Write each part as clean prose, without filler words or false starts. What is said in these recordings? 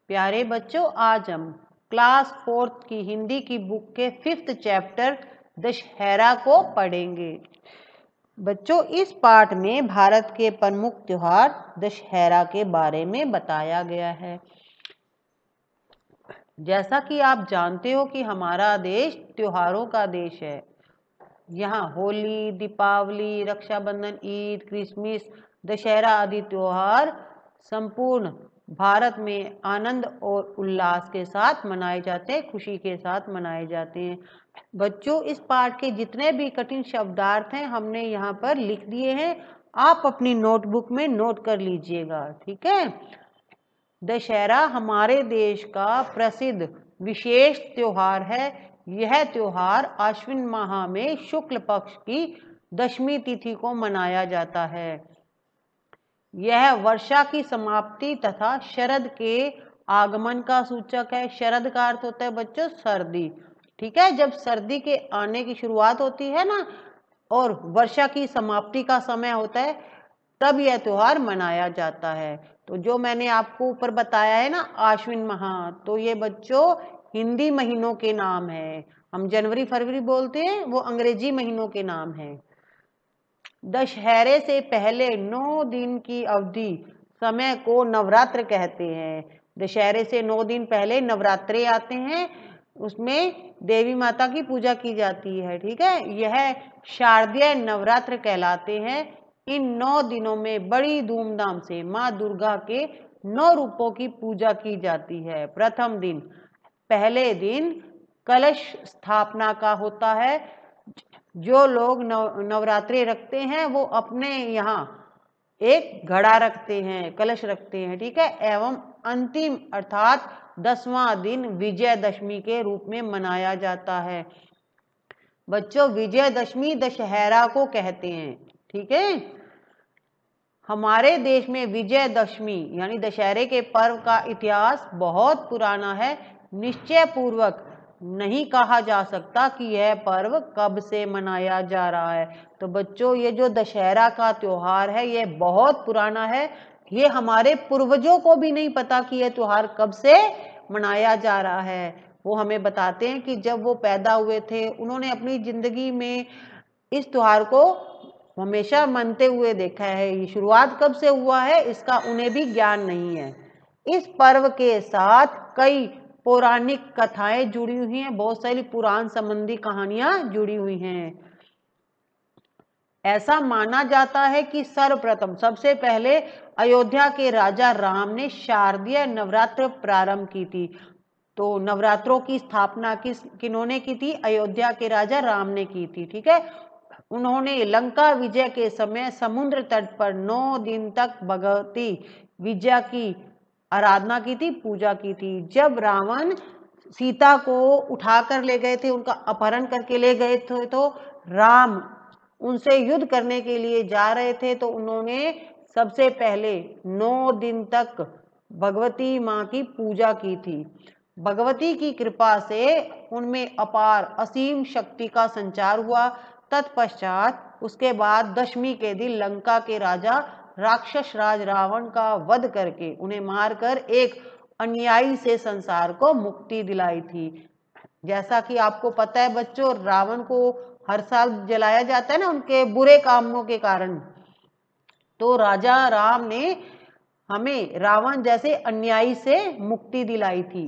प्यारे बच्चों, आज हम क्लास 4 की हिंदी की बुक के 5th चैप्टर दशहरा को पढ़ेंगे। बच्चों, इस पाठ में भारत के प्रमुख त्योहार दशहरा के बारे में बताया गया है। जैसा कि आप जानते हो कि हमारा देश त्योहारों का देश है। यहाँ होली, दीपावली, रक्षाबंधन, ईद, क्रिसमस, दशहरा आदि त्योहार संपूर्ण भारत में आनंद और उल्लास के साथ मनाए जाते हैं, खुशी के साथ मनाए जाते हैं। बच्चों, इस पाठ के जितने भी कठिन शब्दार्थ हैं हमने यहाँ पर लिख दिए हैं, आप अपनी नोटबुक में नोट कर लीजिएगा, ठीक है। दशहरा हमारे देश का प्रसिद्ध विशेष त्योहार है। यह त्योहार आश्विन माह में शुक्ल पक्ष की दशमी तिथि को मनाया जाता है। यह वर्षा की समाप्ति तथा शरद के आगमन का सूचक है। शरद का अर्थ होता है बच्चों सर्दी, ठीक है। जब सर्दी के आने की शुरुआत होती है ना और वर्षा की समाप्ति का समय होता है, तब यह त्योहार मनाया जाता है। तो जो मैंने आपको ऊपर बताया है ना आश्विन माह, तो ये बच्चों हिंदी महीनों के नाम है। हम जनवरी फरवरी बोलते हैं, वो अंग्रेजी महीनों के नाम है। दशहरे से पहले 9 दिन की अवधि समय को नवरात्र कहते हैं। दशहरे से 9 दिन पहले नवरात्रे आते हैं, उसमें देवी माता की पूजा की जाती है, ठीक है। यह शारदीय नवरात्र कहलाते हैं। इन 9 दिनों में बड़ी धूमधाम से माँ दुर्गा के 9 रूपों की पूजा की जाती है। प्रथम दिन, पहले दिन कलश स्थापना का होता है। जो लोग नवरात्रि रखते हैं वो अपने यहाँ एक घड़ा रखते हैं, कलश रखते हैं, ठीक है। एवं अंतिम अर्थात 10वां दिन विजयदशमी के रूप में मनाया जाता है। बच्चों, विजयदशमी दशहरा को कहते हैं, ठीक है। हमारे देश में विजयदशमी यानी दशहरे के पर्व का इतिहास बहुत पुराना है। निश्चय पूर्वक नहीं कहा जा सकता कि यह पर्व कब से मनाया जा रहा है। तो बच्चों, ये जो दशहरा का त्योहार है ये बहुत पुराना है। ये हमारे पूर्वजों को भी नहीं पता कि यह त्योहार कब से मनाया जा रहा है। वो हमें बताते हैं कि जब वो पैदा हुए थे उन्होंने अपनी जिंदगी में इस त्योहार को हमेशा मनते हुए देखा है। ये शुरुआत कब से हुआ है इसका उन्हें भी ज्ञान नहीं है। इस पर्व के साथ कई पौराणिक कथाएं जुड़ी हुई हैं, बहुत सारी पुराण संबंधी कहानियां जुड़ी हुई हैं। ऐसा माना जाता है कि सर्वप्रथम सबसे पहले अयोध्या के राजा राम ने शारदीय नवरात्र प्रारंभ की थी। तो नवरात्रों की स्थापना किन्होंने की थी? अयोध्या के राजा राम ने की थी, ठीक है। उन्होंने लंका विजय के समय समुद्र तट पर 9 दिन तक भगवती विजया की आराधना की थी, पूजा की थी। जब रावण सीता को उठाकर ले गए थे, उनका अपहरण करके ले गए थे, तो राम उनसे युद्ध करने के लिए जा रहे थे, तो उन्होंने सबसे पहले 9 दिन तक भगवती माँ की पूजा की थी। भगवती की कृपा से उनमें अपार असीम शक्ति का संचार हुआ। तत्पश्चात उसके बाद दशमी के दिन लंका के राजा राक्षस राज रावण का वध करके उन्हें मारकर एक अन्यायी से संसार को मुक्ति दिलाई थी। जैसा कि आपको पता है बच्चों, रावण को हर साल जलाया जाता है ना उनके बुरे कामों के कारण। तो राजा राम ने हमें रावण जैसे अन्यायी से मुक्ति दिलाई थी,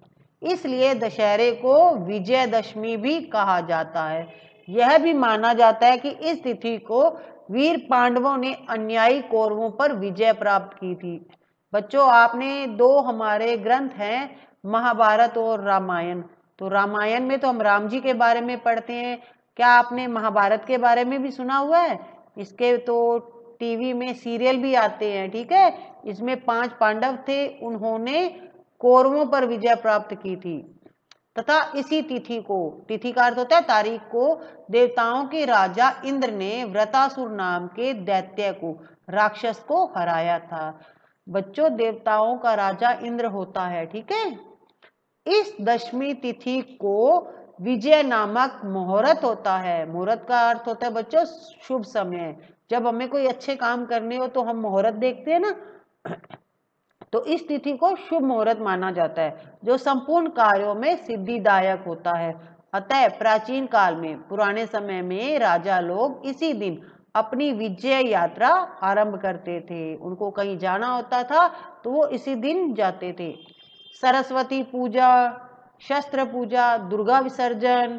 इसलिए दशहरे को विजयदशमी भी कहा जाता है। यह भी माना जाता है कि इस तिथि को वीर पांडवों ने अन्यायी कौरवों पर विजय प्राप्त की थी। बच्चों, आपने 2 हमारे ग्रंथ हैं महाभारत और रामायण। तो रामायण में तो हम राम जी के बारे में पढ़ते हैं। क्या आपने महाभारत के बारे में भी सुना हुआ है? इसके तो टीवी में सीरियल भी आते हैं, ठीक है। इसमें 5 पांडव थे, उन्होंने कौरवों पर विजय प्राप्त की थी तथा इसी तिथि को, तिथि का अर्थ होता है तारीख को, देवताओं के राजा इंद्र ने वृतासुर नाम के दैत्य को, राक्षस को हराया था। बच्चों, देवताओं का राजा इंद्र होता है, ठीक है। इस दशमी तिथि को विजय नामक मुहूर्त होता है। मुहूर्त का अर्थ होता है बच्चों शुभ समय। जब हमें कोई अच्छे काम करने हो तो हम मुहूर्त देखते हैं ना, तो इस तिथि को शुभ मुहूर्त माना जाता है जो संपूर्ण कार्यों में सिद्धिदायक होता है। अतः प्राचीन काल में, पुराने समय में राजा लोग इसी दिन अपनी विजय यात्रा आरंभ करते थे। उनको कहीं जाना होता था तो वो इसी दिन जाते थे। सरस्वती पूजा, शस्त्र पूजा, दुर्गा विसर्जन,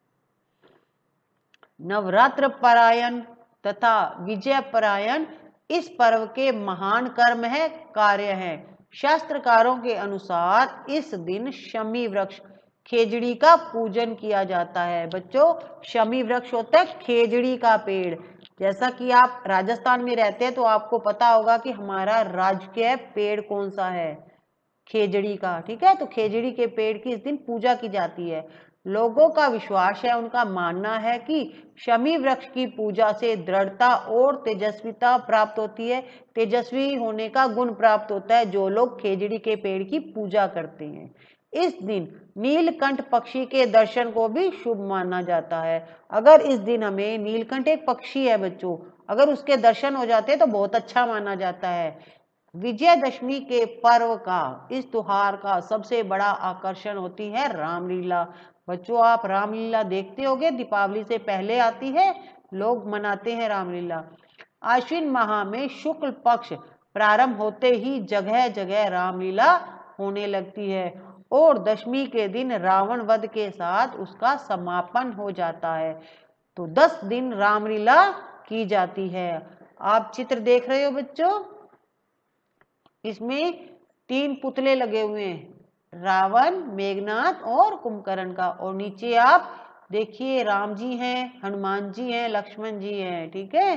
नवरात्र परायण तथा विजय परायण इस पर्व के महान कर्म है, कार्य है। शास्त्रकारों के अनुसार इस दिन शमी वृक्ष, खेजड़ी का पूजन किया जाता है। बच्चों, शमी वृक्ष होता है खेजड़ी का पेड़। जैसा कि आप राजस्थान में रहते हैं तो आपको पता होगा कि हमारा राजकीय पेड़ कौन सा है, खेजड़ी का। ठीक है, तो खेजड़ी के पेड़ की इस दिन पूजा की जाती है। लोगों का विश्वास है, उनका मानना है कि शमी वृक्ष की पूजा से दृढ़ता और तेजस्विता प्राप्त होती है। तेजस्वी होने का गुण प्राप्त होता है जो लोग खेजड़ी के पेड़ की पूजा करते हैं। इस दिन नीलकंठ पक्षी के दर्शन को भी शुभ माना जाता है। अगर इस दिन हमें, नीलकंठ एक पक्षी है बच्चों, अगर उसके दर्शन हो जाते हैं तो बहुत अच्छा माना जाता है। विजयदशमी के पर्व का, इस त्योहार का सबसे बड़ा आकर्षण होती है रामलीला। बच्चों, आप रामलीला देखते होंगे, दीपावली से पहले आती है, लोग मनाते हैं रामलीला। आश्विन माह में शुक्ल पक्ष प्रारंभ होते ही जगह जगह रामलीला होने लगती है और दशमी के दिन रावण वध के साथ उसका समापन हो जाता है। तो 10 दिन रामलीला की जाती है। आप चित्र देख रहे हो बच्चों, इसमें 3 पुतले लगे हुए हैं, रावण, मेघनाथ और कुंभकर्ण का। और नीचे आप देखिए राम जी हैं, हनुमान जी हैं, लक्ष्मण जी हैं। ठीक है,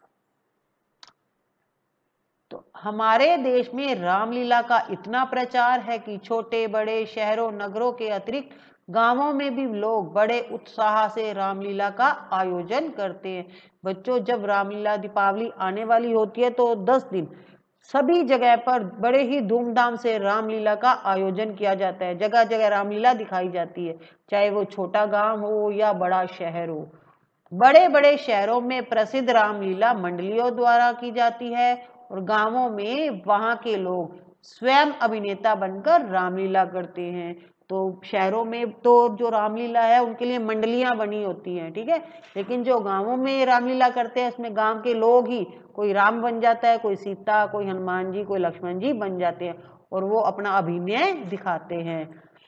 तो हमारे देश में रामलीला का इतना प्रचार है कि छोटे बड़े शहरों नगरों के अतिरिक्त गांवों में भी लोग बड़े उत्साह से रामलीला का आयोजन करते हैं। बच्चों, जब रामलीला, दीपावली आने वाली होती है तो 10 दिन सभी जगह पर बड़े ही धूमधाम से रामलीला का आयोजन किया जाता है। जगह जगह रामलीला दिखाई जाती है, चाहे वो छोटा गांव हो या बड़ा शहर हो। बड़े बड़े शहरों में प्रसिद्ध रामलीला मंडलियों द्वारा की जाती है और गांवों में वहां के लोग स्वयं अभिनेता बनकर रामलीला करते हैं। तो शहरों में तो जो रामलीला है उनके लिए मंडलियां बनी होती हैं। ठीक है, लेकिन जो गांवों में रामलीला करते हैं उसमें गांव के लोग ही, कोई राम बन जाता है, कोई सीता, कोई हनुमान जी, कोई लक्ष्मण जी बन जाते हैं और वो अपना अभिनय दिखाते हैं।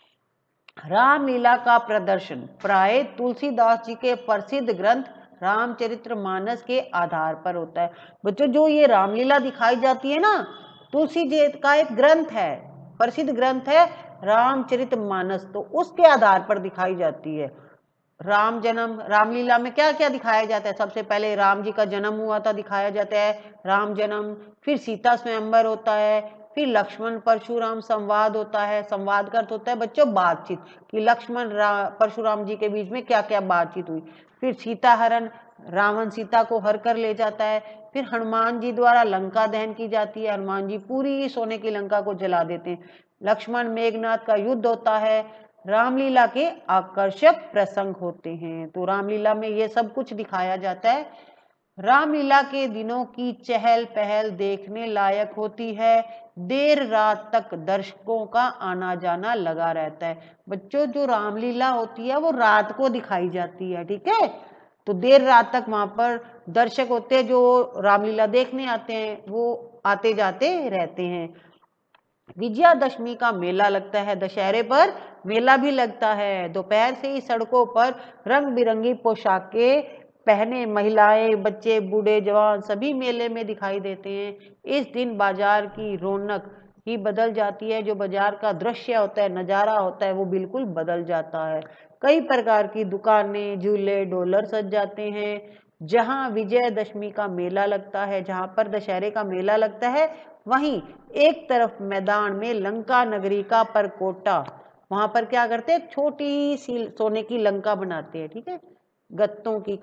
रामलीला का प्रदर्शन प्राय तुलसीदास जी के प्रसिद्ध ग्रंथ रामचरितमानस के आधार पर होता है। बच्चों, जो ये रामलीला दिखाई जाती है ना, तुलसी जी का एक ग्रंथ है, प्रसिद्ध ग्रंथ है रामचरितमानस, तो उसके आधार पर दिखाई जाती है। राम जन्म, रामलीला में क्या क्या दिखाया जाता है? सबसे पहले राम जी का जन्म हुआ था दिखाया जाता है, राम जन्म। फिर सीता स्वयंवर होता है, फिर लक्ष्मण परशुराम संवाद होता है। संवाद का अर्थ होता है बच्चों बातचीत, कि लक्ष्मण परशुराम जी के बीच में क्या क्या बातचीत हुई। फिर सीता हरण, रावण सीता को हर कर ले जाता है। फिर हनुमान जी द्वारा लंका दहन की जाती है, हनुमान जी पूरी सोने की लंका को जला देते हैं। लक्ष्मण मेघनाथ का युद्ध होता है। रामलीला के आकर्षक प्रसंग होते हैं। तो रामलीला में ये सब कुछ दिखाया जाता है। रामलीला के दिनों की चहल पहल देखने लायक होती है। देर रात तक दर्शकों का आना जाना लगा रहता है। बच्चों, जो रामलीला होती है वो रात को दिखाई जाती है। ठीक है, तो देर रात तक वहां पर दर्शक होते हैं जो रामलीला देखने आते हैं, वो आते जाते रहते हैं। विजयादशमी का मेला लगता है, दशहरे पर मेला भी लगता है। दोपहर से ही सड़कों पर रंग बिरंगी पोशाकें पहने महिलाएं, बच्चे, बूढ़े, जवान सभी मेले में दिखाई देते हैं। इस दिन बाजार की रौनक ही बदल जाती है। जो बाजार का दृश्य होता है, नजारा होता है, वो बिल्कुल बदल जाता है। कई प्रकार की दुकानें, झूले, डॉलर सज जाते हैं। जहां विजयदशमी का मेला लगता है, जहां पर दशहरे का मेला लगता है, वहीं एक तरफ मैदान में लंका नगरी का परकोटा, वहां पर क्या करते हैं, छोटी सी सोने की लंका बनाते हैं। ठीक है, गत्तों की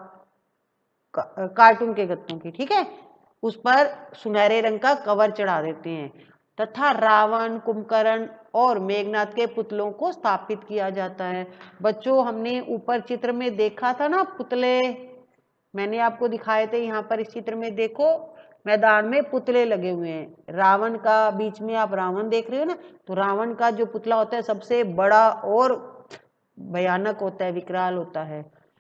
कार्टून के गत्तों की। ठीक है, उस पर सुनहरे रंग का कवर चढ़ा देते हैं तथा रावण, कुंभकर्ण और मेघनाथ के पुतलों को स्थापित किया जाता है। बच्चों, हमने ऊपर चित्र में देखा था ना पुतले, मैंने आपको दिखाए थे। यहाँ पर इस चित्र में देखो, मैदान में पुतले लगे हुए हैं। रावण का, बीच में आप रावण देख रहे हो ना, तो रावण का जो पुतला होता है सबसे बड़ा और भयानक होता है, विकराल होता है।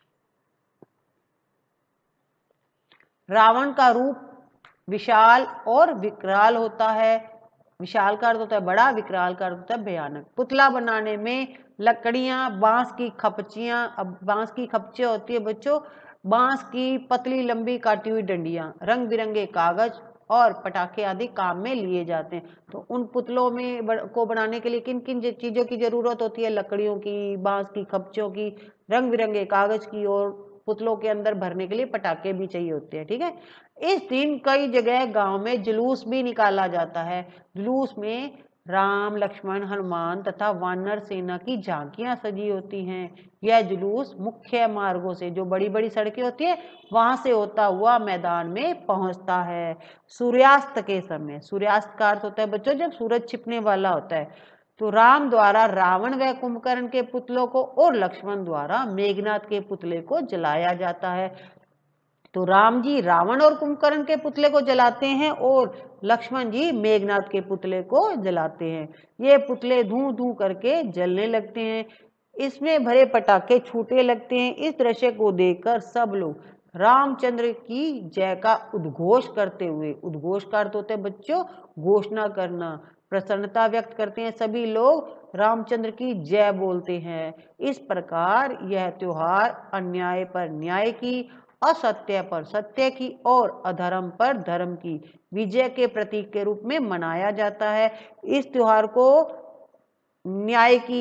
रावण का रूप विशाल और विकराल होता है। विशाल का अर्थ होता है बड़ा, विकराल का अर्थ होता है भयानक। पुतला बनाने में लकड़ियां, बांस की खपचियां, अब बांस की खपचियां होती है बच्चों, बांस की पतली लंबी काटी हुई डंडियां, रंग बिरंगे कागज और पटाखे आदि काम में लिए जाते हैं। तो उन पुतलों में को बनाने के लिए किन किन चीजों की जरूरत होती है? लकड़ियों की, बांस की खपचियों की, रंग बिरंगे कागज की, और पुतलों के अंदर भरने के लिए पटाखे भी चाहिए होते हैं। ठीक है। इस दिन कई जगह गांव में जुलूस भी निकाला जाता है। जुलूस में राम, लक्ष्मण, हनुमान तथा वानर सेना की झांकियां सजी होती हैं। यह जुलूस मुख्य मार्गों से, जो बड़ी बड़ी सड़कें होती है, वहां से होता हुआ मैदान में पहुंचता है। सूर्यास्त के समय, सूर्यास्त का अर्थ होता है बच्चों जब सूरज छिपने वाला होता है। तो राम द्वारा रावण व कुंभकर्ण के पुतलों को और लक्ष्मण द्वारा मेघनाद के पुतले को जलाया जाता है। तो राम जी रावण और कुंभकर्ण के पुतले को जलाते हैं और लक्ष्मण जी मेघनाद के पुतले को जलाते हैं। ये पुतले धू धू करके जलने लगते हैं, इसमें भरे पटाखे छूटे लगते हैं। इस दृश्य को देखकर सब लोग रामचंद्र की जय का उद्घोष करते हुए, उद्घोष का अर्थ होता है बच्चों घोषणा करना, प्रसन्नता व्यक्त करते हैं। सभी लोग रामचंद्र की जय बोलते हैं। इस प्रकार यह त्योहार अन्याय पर न्याय की, असत्य पर सत्य की और अधर्म पर धर्म की विजय के प्रतीक के रूप में मनाया जाता है। इस त्योहार को न्याय की,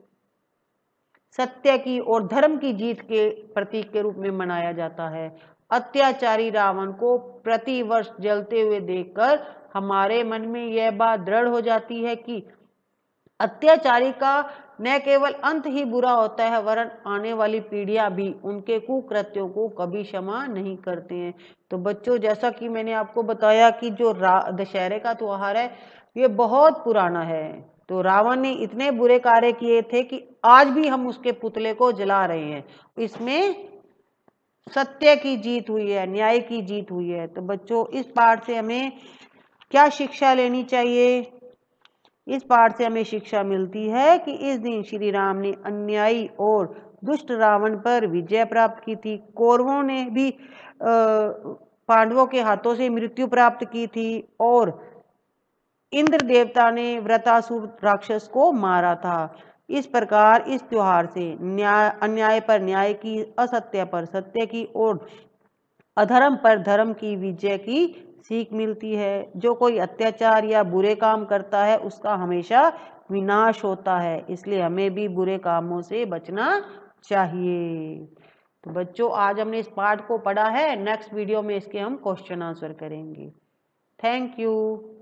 सत्य की और धर्म की जीत के प्रतीक के रूप में मनाया जाता है। अत्याचारी रावण को प्रतिवर्ष जलते हुए देखकर हमारे मन में यह बात दृढ़ हो जाती है कि अत्याचारी का न केवल अंत ही बुरा होता है, वरन आने वाली पीढ़ियां भी उनके कुकृत्यों को कभी क्षमा नहीं करते हैं। तो बच्चों, जैसा कि मैंने आपको बताया कि जो दशहरे का त्योहार है ये बहुत पुराना है। तो रावण ने इतने बुरे कार्य किए थे कि आज भी हम उसके पुतले को जला रहे हैं। इसमें सत्य की जीत हुई है, न्याय की जीत हुई है। तो बच्चों, इस पाठ से हमें क्या शिक्षा लेनी चाहिए? इस पाठ से हमें शिक्षा मिलती है कि इस दिन श्री राम ने अन्यायी और दुष्ट रावण पर विजय प्राप्त की थी। कौरवों ने भी पांडवों के हाथों से मृत्यु प्राप्त की थी और इंद्र देवता ने वृत्रासुर राक्षस को मारा था। इस प्रकार इस त्योहार से अन्याय पर न्याय की, असत्य पर सत्य की और अधर्म पर धर्म की विजय की सीख मिलती है। जो कोई अत्याचार या बुरे काम करता है उसका हमेशा विनाश होता है, इसलिए हमें भी बुरे कामों से बचना चाहिए। तो बच्चों, आज हमने इस पाठ को पढ़ा है। नेक्स्ट वीडियो में इसके हम क्वेश्चन आंसर करेंगे। Thank you.